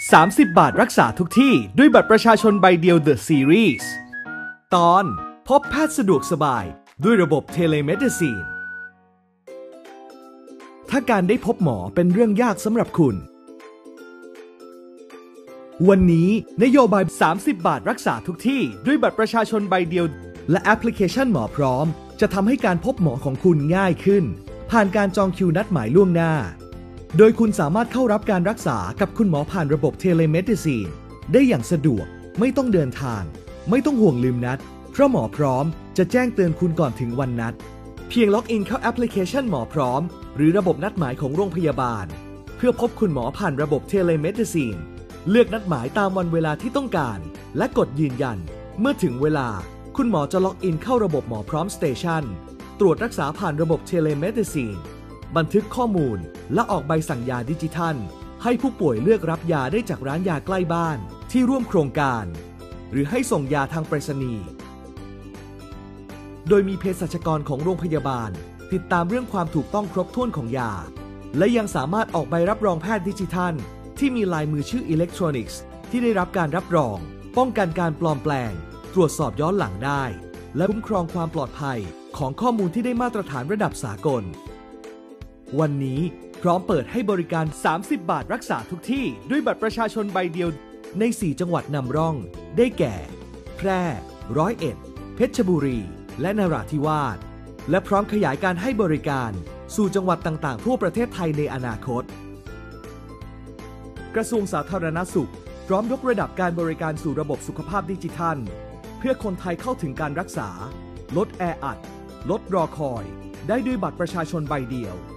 30 บาทรักษาทุกที่ด้วยบัตรประชาชนใบเดียว The Series ตอนพบแพทย์สะดวกสบายด้วยระบบเทเลเมดิซีนถ้าการได้พบหมอเป็นเรื่องยากสำหรับคุณวันนี้นโยบาย 30 บาทรักษาทุกที่ด้วยบัตรประชาชนใบเดียวและแอปพลิเคชันหมอพร้อมจะทำให้การพบหมอของคุณง่ายขึ้นผ่านการจองคิวนัดหมายล่วงหน้าโดยคุณสามารถเข้ารับการรักษากับคุณหมอผ่านระบบเทเลเมดิซีนได้อย่างสะดวกไม่ต้องเดินทางไม่ต้องห่วงลืมนัดเพราะหมอพร้อมจะแจ้งเตือนคุณก่อนถึงวันนัดเพียงล็อกอินเข้าแอปพลิเคชันหมอพร้อมหรือระบบนัดหมายของโรงพยาบาลเพื่อพบคุณหมอผ่านระบบเทเลเมดิซีนเลือกนัดหมายตามวันเวลาที่ต้องการและกดยืนยันเมื่อถึงเวลาคุณหมอจะล็อกอินเข้าระบบหมอพร้อมสเตชันตรวจรักษาผ่านระบบเทเลเมดิซีนบันทึกข้อมูลและออกใบสั่งยาดิจิทัลให้ผู้ป่วยเลือกรับยาได้จากร้านยาใกล้บ้านที่ร่วมโครงการหรือให้ส่งยาทางไปรษณีย์โดยมีเภสัชกรของโรงพยาบาลติดตามเรื่องความถูกต้องครบถ้วนของยาและยังสามารถออกใบรับรองแพทย์ดิจิทัลที่มีลายมือชื่ออิเล็กทรอนิกส์ที่ได้รับการรับรองป้องกันการปลอมแปลงตรวจสอบย้อนหลังได้และคุ้มครองความปลอดภัยของข้อมูลที่ได้มาตรฐานระดับสากลวันนี้พร้อมเปิดให้บริการ 30 บาทรักษาทุกที่ด้วยบัตรประชาชนใบเดียวใน 4 จังหวัดนำร่องได้แก่ แพร่ 101 เพชรบุรี และนราธิวาสและพร้อมขยายการให้บริการสู่จังหวัดต่างๆทั่วประเทศไทยในอนาคตกระทรวงสาธารณสุขพร้อมยกระดับการบริการสู่ระบบสุขภาพดิจิทัลเพื่อคนไทยเข้าถึงการรักษาลดแออัดลดรอคอยได้ด้วยบัตรประชาชนใบเดียว